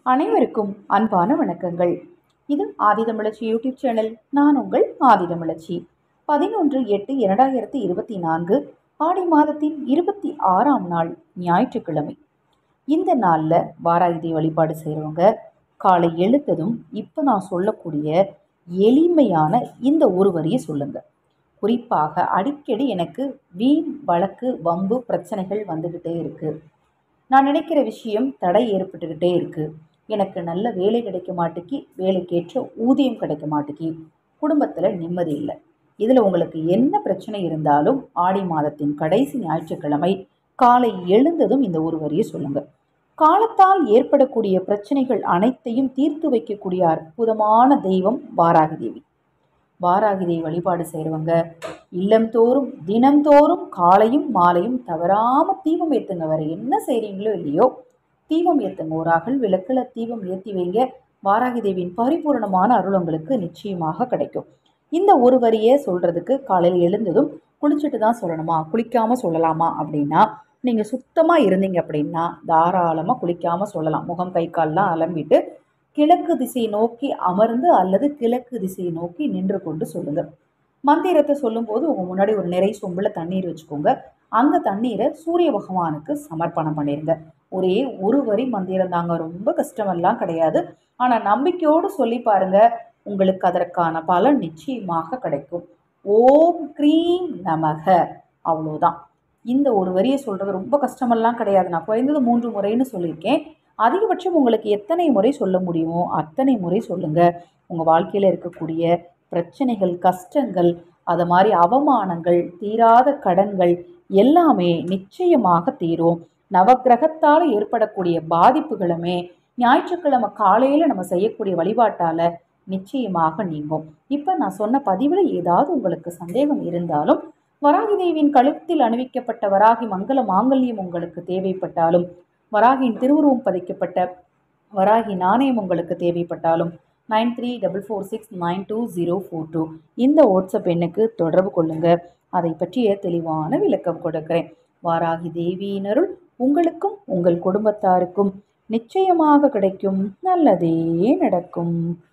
அனைவருக்கும் அன்பான வணக்கங்கள். இது ஆதிதமிழச்சி யூடியூப் சேனல். நான் உங்கள் ஆதிதமிழச்சி. 11/8/2024 ஆடி மாதத்தின் 26ஆம் நாள் ஞாயிற்றுக்கிழமை. இந்த நாளில் வாராகி வழிபாடு செய்கிறவங்க காலை எழுந்ததும் இப்போ நான் சொல்லக்கூடிய எளிமையான இந்த ஒரு வரியை சொல்லுங்க. குறிப்பாக அடிக்கடி எனக்கு வீண் வழக்கு வம்பு பிரச்சனைகள் வந்துக்கிட்டே இருக்குது. நான் நினைக்கிற விஷயம் தடை ஏற்பட்டுக்கிட்டே இருக்குது. எனக்கு நல்ல வேலை கிடைக்க மாட்டேக்கி, வேலைக்கேற்ற ஊதியம் கிடைக்க மாட்டேக்கி, குடும்பத்தில் நிம்மதி இல்லை. இதில் உங்களுக்கு என்ன பிரச்சனை இருந்தாலும் ஆடி மாதத்தின் கடைசி ஞாயிற்றுக்கிழமை காலை எழுந்ததும் இந்த ஒரு வரியை சொல்லுங்கள். காலத்தால் ஏற்படக்கூடிய பிரச்சனைகள் அனைத்தையும் தீர்த்து வைக்கக்கூடிய அற்புதமான தெய்வம் வாராகி தேவி. வாராகி தேவி வழிபாடு செய்கிறவங்க இல்லம் தோறும் தினம்தோறும் காலையும் மாலையும் தவறாமல் தீபம் ஏற்றுங்க. வேறு என்ன செய்கிறீங்களோ இல்லையோ தீபம் ஏற்றுங்க. ஒரு அகல் விளக்கில் தீபம் ஏற்றி வைங்க. வாராகி தேவியின் பரிபூர்ணமான அருள் உங்களுக்கு நிச்சயமாக கிடைக்கும். இந்த ஒரு வரியை சொல்கிறதுக்கு காலையில் எழுந்ததும் குளிச்சுட்டு தான் சொல்லணுமா, குளிக்காமல் சொல்லலாமா அப்படின்னா, நீங்கள் சுத்தமாக இருந்தீங்க அப்படின்னா தாராளமாக குளிக்காமல் சொல்லலாம். முகம் கை கால்லாம் அலம்பிட்டு கிழக்கு திசையை நோக்கி அமர்ந்து அல்லது கிழக்கு திசையை நோக்கி நின்று கொண்டு சொல்லுங்கள். மந்திரத்தை சொல்லும்போது உங்கள் முன்னாடி ஒரு நிறை சொம்பில் தண்ணீர் வச்சுக்கோங்க. அந்த தண்ணீரை சூரிய பகவானுக்கு சமர்ப்பணம் பண்ணிடுங்க. ஒரே ஒரு வரி மந்திரம் தாங்க, ரொம்ப கஷ்டமெல்லாம் கிடையாது. ஆனால் நம்பிக்கையோடு சொல்லி பாருங்க, உங்களுக்கு அதற்கான பலன் நிச்சயமாக கிடைக்கும். ஓம் க்ரீம் நமக, அவ்வளோதான். இந்த ஒரு வரியை சொல்கிறது ரொம்ப கஷ்டமெல்லாம் கிடையாது. நான் குறைந்தது 3 முறைன்னு சொல்லியிருக்கேன். அதிகபட்சம் உங்களுக்கு எத்தனை முறை சொல்ல முடியுமோ அத்தனை முறை சொல்லுங்கள். உங்கள் வாழ்க்கையில் இருக்கக்கூடிய பிரச்சனைகள், கஷ்டங்கள், அது மாதிரி அவமானங்கள், தீராத கடன்கள் எல்லாமே நிச்சயமாக தீரும். நவக்கிரகத்தால் ஏற்படக்கூடிய பாதிப்புகளுமே ஞாயிற்றுக்கிழமை காலையில் நம்ம செய்யக்கூடிய வழிபாட்டால் நிச்சயமாக நீங்கும். இப்போ நான் சொன்ன பதிவில் ஏதாவது உங்களுக்கு சந்தேகம் இருந்தாலும், வராகி தேவியின் கழுத்தில் அணிவிக்கப்பட்ட வராகி மங்கள மாங்கல்யம் உங்களுக்கு தேவைப்பட்டாலும், வராகியின் திருவுருவம் பதிக்கப்பட்ட வராகி நாணயம் உங்களுக்கு தேவைப்பட்டாலும் 9344692042 இந்த வாட்ஸ்அப் எண்ணுக்கு தொடர்பு கொள்ளுங்கள். அதை பற்றிய தெளிவான விளக்கம் கொடுக்கிறேன். வாராகி தேவியின் அருள் உங்களுக்கும் உங்கள் குடும்பத்தாருக்கும் நிச்சயமாக கிடைக்கும். நல்லதே நடக்கும்.